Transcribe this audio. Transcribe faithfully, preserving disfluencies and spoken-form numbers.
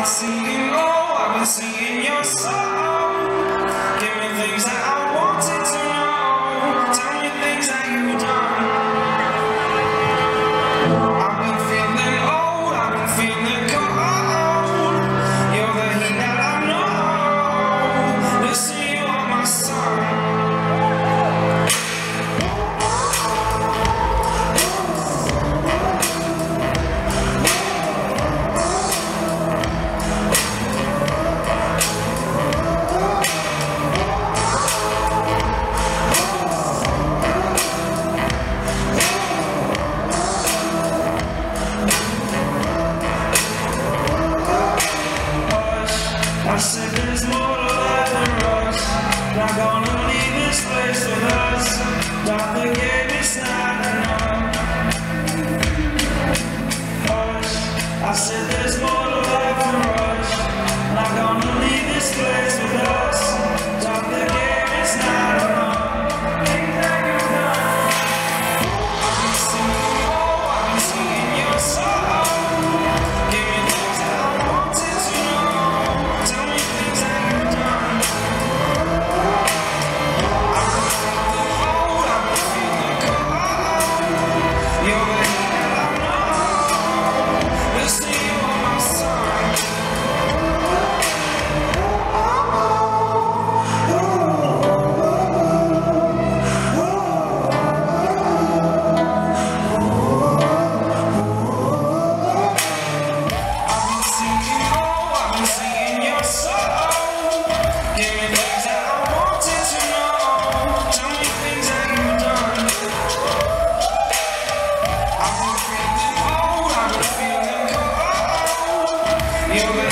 seeing, oh, I've been seeing your soul. Give me things that I wanted to know. Tell me things that you've done. I've been feeling old, I've been feeling cold. You're the heat that I know. Listen, you're my sun. I said there's more to life than rush. Not gonna leave this place with us. Don't forget it's not enough. Hush. I said there's more to life than rush. Not gonna leave this place with us. Don't forget it's not enough. Things that you've done. I've been seeing, oh, I've been seeing your soul. Give me things that I wanted to know. Tell me things that you've done. I've been feeling old, I've been feeling cold. You're the heat that I know. Listen, you're my sun. I've been seeing, oh, I've been seeing your soul. Give me things that I wanted to know. Tell me things that you've done. I've been feeling old, I've been feeling cold. You're the